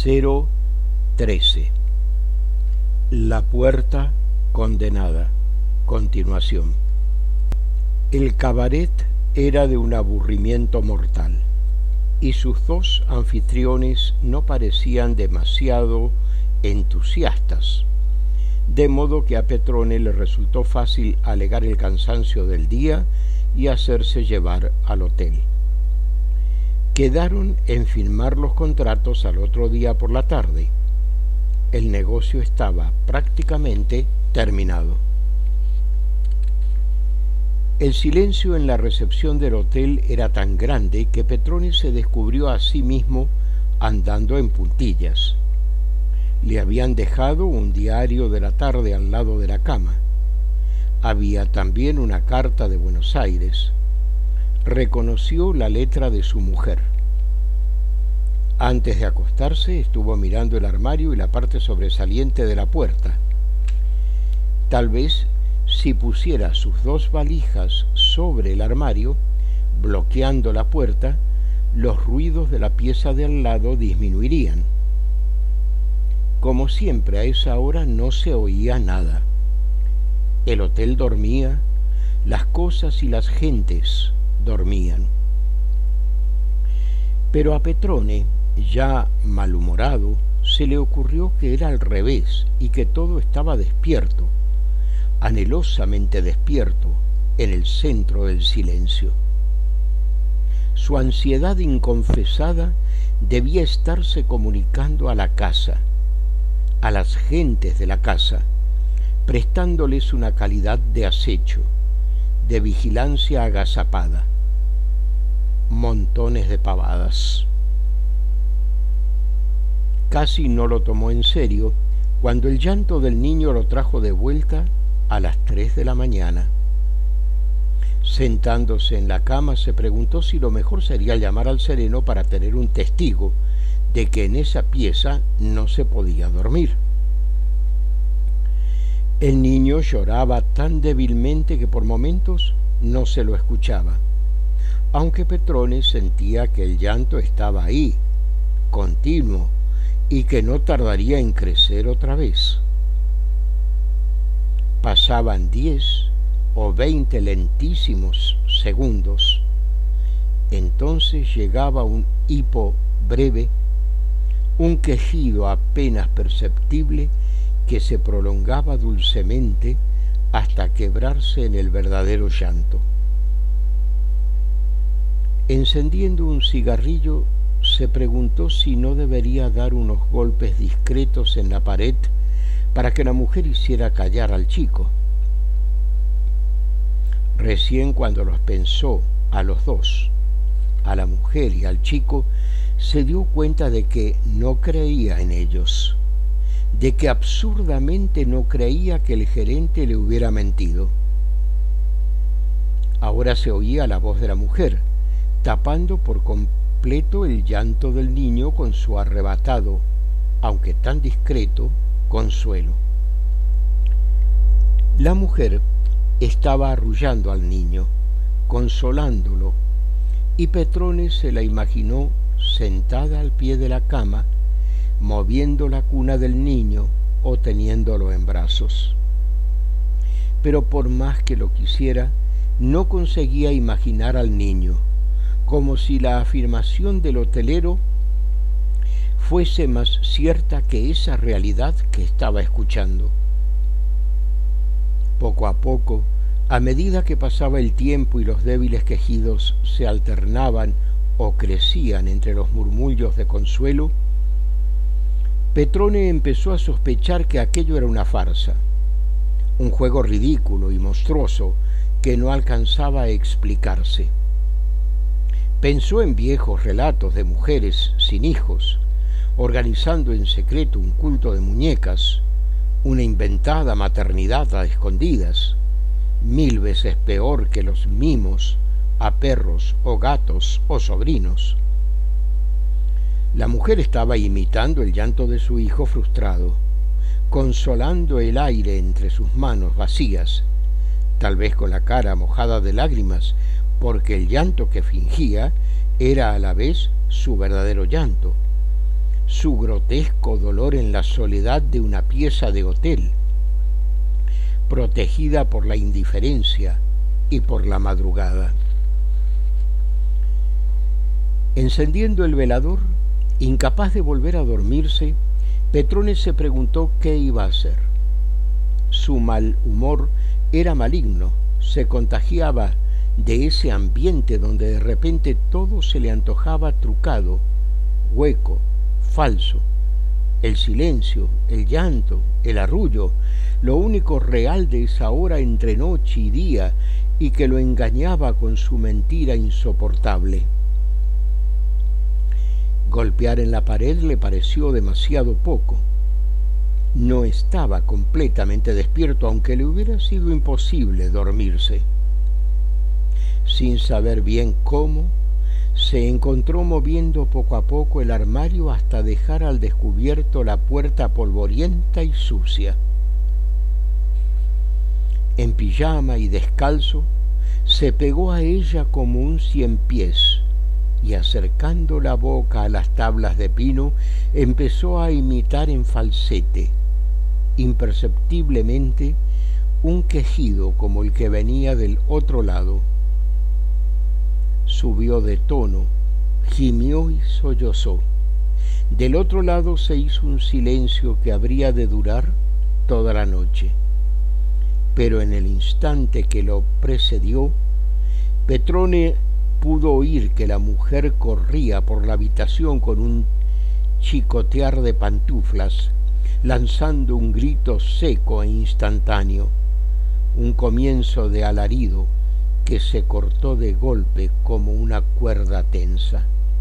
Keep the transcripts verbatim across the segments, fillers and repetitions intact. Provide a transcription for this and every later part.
cero trece. La puerta condenada. Continuación. El cabaret era de un aburrimiento mortal, y sus dos anfitriones no parecían demasiado entusiastas, de modo que a Petrone le resultó fácil alegar el cansancio del día y hacerse llevar al hotel. Quedaron en firmar los contratos al otro día por la tarde. El negocio estaba prácticamente terminado. El silencio en la recepción del hotel era tan grande que Petrone se descubrió a sí mismo andando en puntillas. Le habían dejado un diario de la tarde al lado de la cama. Había también una carta de Buenos Aires. Reconoció la letra de su mujer. Antes de acostarse estuvo mirando el armario y la parte sobresaliente de la puerta. Tal vez si pusiera sus dos valijas sobre el armario, bloqueando la puerta, los ruidos de la pieza de al lado disminuirían. Como siempre, a esa hora no se oía nada. El hotel dormía, las cosas y las gentes dormían. Pero a Petrone, ya malhumorado, se le ocurrió que era al revés y que todo estaba despierto, anhelosamente despierto, en el centro del silencio. Su ansiedad inconfesada debía estarse comunicando a la casa, a las gentes de la casa, prestándoles una calidad de acecho, de vigilancia agazapada. Montones de pavadas. Casi no lo tomó en serio cuando el llanto del niño lo trajo de vuelta a las tres de la mañana. Sentándose en la cama se preguntó si lo mejor sería llamar al sereno para tener un testigo de que en esa pieza no se podía dormir. El niño lloraba tan débilmente que por momentos no se lo escuchaba, aunque Petrone sentía que el llanto estaba ahí, continuo, y que no tardaría en crecer otra vez. Pasaban diez o veinte lentísimos segundos. Entonces llegaba un hipo breve, un quejido apenas perceptible que se prolongaba dulcemente hasta quebrarse en el verdadero llanto. Encendiendo un cigarrillo, se preguntó si no debería dar unos golpes discretos en la pared para que la mujer hiciera callar al chico. Recién cuando los pensó a los dos, a la mujer y al chico, se dio cuenta de que no creía en ellos, de que absurdamente no creía que el gerente le hubiera mentido. Ahora se oía la voz de la mujer, tapando por completo el llanto del niño con su arrebatado, aunque tan discreto, consuelo. La mujer estaba arrullando al niño, consolándolo, y Petrone se la imaginó sentada al pie de la cama, moviendo la cuna del niño o teniéndolo en brazos. Pero por más que lo quisiera, no conseguía imaginar al niño, como si la afirmación del hotelero fuese más cierta que esa realidad que estaba escuchando. Poco a poco, a medida que pasaba el tiempo y los débiles quejidos se alternaban o crecían entre los murmullos de consuelo, Petrone empezó a sospechar que aquello era una farsa, un juego ridículo y monstruoso que no alcanzaba a explicarse. Pensó en viejos relatos de mujeres sin hijos, organizando en secreto un culto de muñecas, una inventada maternidad a escondidas, mil veces peor que los mimos a perros o gatos o sobrinos. La mujer estaba imitando el llanto de su hijo frustrado, consolando el aire entre sus manos vacías, tal vez con la cara mojada de lágrimas, porque el llanto que fingía era a la vez su verdadero llanto, su grotesco dolor en la soledad de una pieza de hotel, protegida por la indiferencia y por la madrugada. Encendiendo el velador, incapaz de volver a dormirse, Petrone se preguntó qué iba a hacer. Su mal humor era maligno, se contagiaba de ese ambiente donde de repente todo se le antojaba trucado, hueco, falso. El silencio, el llanto, el arrullo, lo único real de esa hora entre noche y día, y que lo engañaba con su mentira insoportable. Golpear en la pared le pareció demasiado poco. No estaba completamente despierto, aunque le hubiera sido imposible dormirse. Sin saber bien cómo, se encontró moviendo poco a poco el armario hasta dejar al descubierto la puerta polvorienta y sucia. En pijama y descalzo, se pegó a ella como un ciempiés y, acercando la boca a las tablas de pino, empezó a imitar en falsete, imperceptiblemente, un quejido como el que venía del otro lado. Subió de tono, gimió y sollozó. Del otro lado se hizo un silencio que habría de durar toda la noche. Pero en el instante que lo precedió, Petrone pudo oír que la mujer corría por la habitación con un chicotear de pantuflas, lanzando un grito seco e instantáneo, un comienzo de alarido que se cortó de golpe como una cuerda tensa.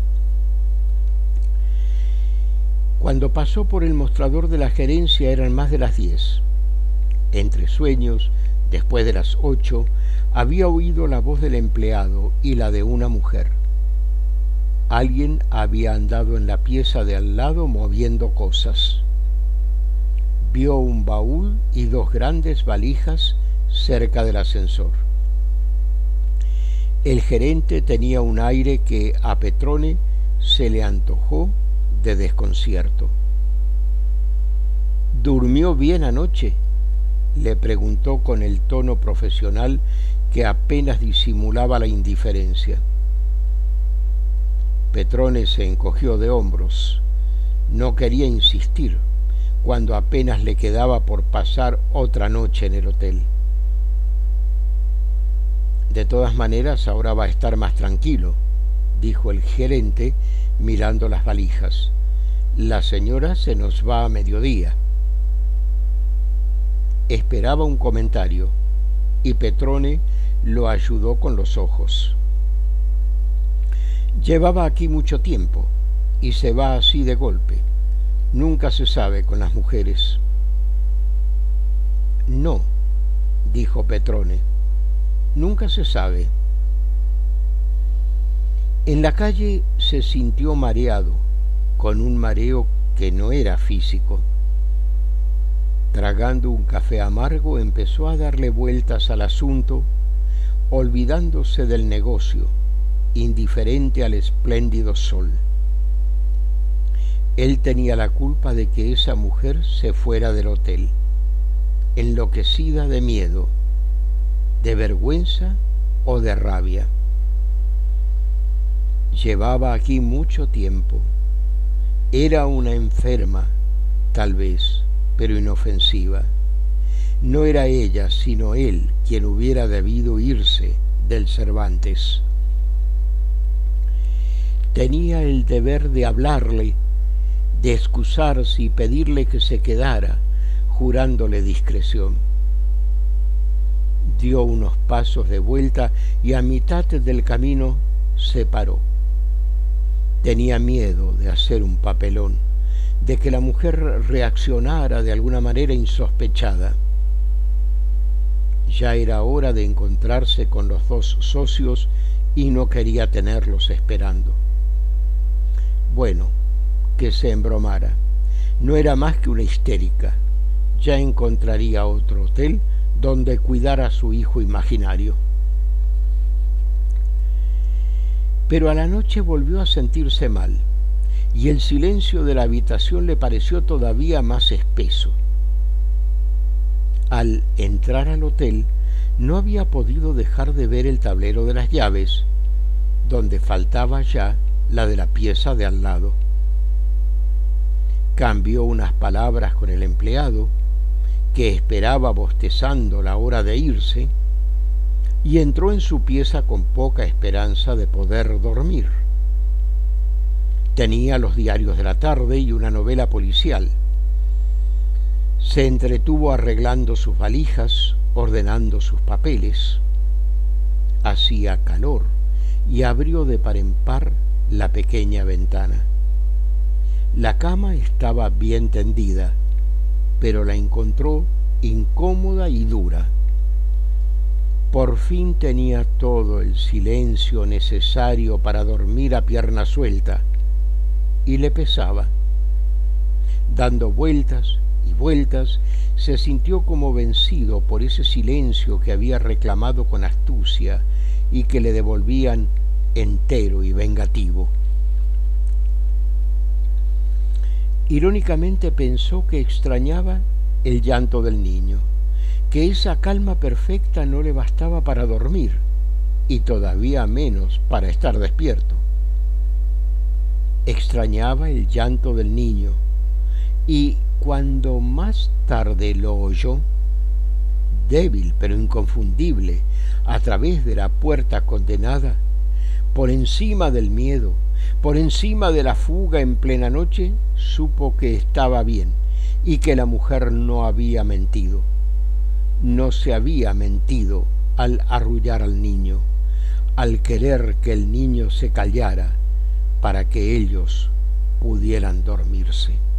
Cuando pasó por el mostrador de la gerencia eran más de las diez. Entre sueños, después de las ocho, había oído la voz del empleado y la de una mujer. Alguien había andado en la pieza de al lado moviendo cosas. Vio un baúl y dos grandes valijas cerca del ascensor. El gerente tenía un aire que a Petrone se le antojó de desconcierto. ¿Durmió bien anoche?, le preguntó con el tono profesional que apenas disimulaba la indiferencia. Petrone se encogió de hombros. No quería insistir cuando apenas le quedaba por pasar otra noche en el hotel. De todas maneras, ahora va a estar más tranquilo, dijo el gerente mirando las valijas. La señora se nos va a mediodía. Esperaba un comentario y Petrone lo ayudó con los ojos. Llevaba aquí mucho tiempo y se va así de golpe. Nunca se sabe con las mujeres. No, dijo Petrone, nunca se sabe. En la calle se sintió mareado, con un mareo que no era físico. Tragando un café amargo, empezó a darle vueltas al asunto, olvidándose del negocio, indiferente al espléndido sol. Él tenía la culpa de que esa mujer se fuera del hotel, enloquecida de miedo, de vergüenza o de rabia. Llevaba aquí mucho tiempo. Era una enferma, tal vez, pero inofensiva. No era ella, sino él, quien hubiera debido irse del Cervantes. Tenía el deber de hablarle, de excusarse y pedirle que se quedara, jurándole discreción. Dio unos pasos de vuelta y a mitad del camino se paró. Tenía miedo de hacer un papelón, de que la mujer reaccionara de alguna manera insospechada. Ya era hora de encontrarse con los dos socios y no quería tenerlos esperando. Bueno, que se embromara. No era más que una histérica. Ya encontraría otro hotel donde cuidar a su hijo imaginario. Pero a la noche volvió a sentirse mal y el silencio de la habitación le pareció todavía más espeso. Al entrar al hotel, no había podido dejar de ver el tablero de las llaves, donde faltaba ya la de la pieza de al lado. Cambió unas palabras con el empleado, que esperaba bostezando la hora de irse, y entró en su pieza con poca esperanza de poder dormir. Tenía los diarios de la tarde y una novela policial. Se entretuvo arreglando sus valijas, ordenando sus papeles. Hacía calor y abrió de par en par la pequeña ventana. La cama estaba bien tendida, pero la encontró incómoda y dura. Por fin tenía todo el silencio necesario para dormir a pierna suelta, y le pesaba. Dando vueltas y vueltas, se sintió como vencido por ese silencio que había reclamado con astucia y que le devolvían entero y vengativo. Irónicamente pensó que extrañaba el llanto del niño, que esa calma perfecta no le bastaba para dormir y todavía menos para estar despierto. Extrañaba el llanto del niño y cuando más tarde lo oyó, débil pero inconfundible, a través de la puerta condenada, por encima del miedo, por encima de la fuga en plena noche, supo que estaba bien y que la mujer no había mentido. No se había mentido al arrullar al niño, al querer que el niño se callara para que ellos pudieran dormirse.